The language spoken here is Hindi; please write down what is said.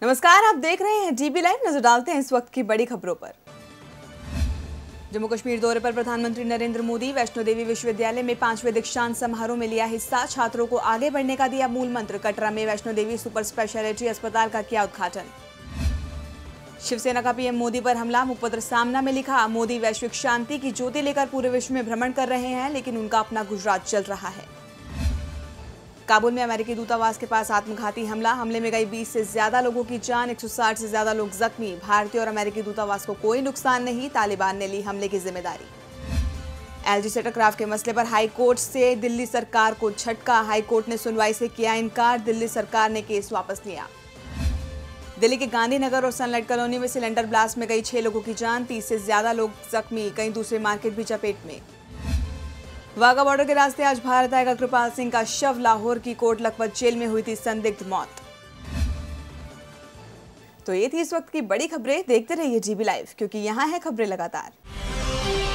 नमस्कार, आप देख रहे हैं जीबी लाइव। नजर डालते हैं इस वक्त की बड़ी खबरों पर। जम्मू कश्मीर दौरे पर प्रधानमंत्री नरेंद्र मोदी वैष्णो देवी विश्वविद्यालय में 5वें दीक्षांत समारोह में लिया हिस्सा। छात्रों को आगे बढ़ने का दिया मूल मंत्र। कटरा में वैष्णो देवी सुपर स्पेशलिटी अस्पताल का किया उद्घाटन। शिवसेना का पीएम मोदी पर हमला। मुखपत्र सामना में लिखा, मोदी वैश्विक शांति की ज्योति लेकर पूरे विश्व में भ्रमण कर रहे हैं, लेकिन उनका अपना गुजरात चल रहा है। काबुल में अमेरिकी दूतावास के पास आत्मघाती हमला। हमले में गई 20 से ज्यादा लोगों की जान, 160 से ज्यादा लोग जख्मी। भारतीय और अमेरिकी दूतावास को कोई नुकसान नहीं। तालिबान ने ली हमले की जिम्मेदारी। एलजी से टकराव के मसले पर हाई कोर्ट से दिल्ली सरकार को झटका। हाई कोर्ट ने सुनवाई से किया इनकार। दिल्ली सरकार ने केस वापस लिया। दिल्ली के गांधीनगर और सनलाइट कॉलोनी में सिलेंडर ब्लास्ट में गई 6 लोगों की जान, 30 से ज्यादा लोग जख्मी। कई दूसरे मार्केट भी चपेट में। वाघा बॉर्डर के रास्ते आज भारत आएगा कृपाल सिंह का शव। लाहौर की कोट लखपत जेल में हुई थी संदिग्ध मौत। तो ये थी इस वक्त की बड़ी खबरें। देखते रहिए जीबी लाइव, क्योंकि यहाँ है खबरें लगातार।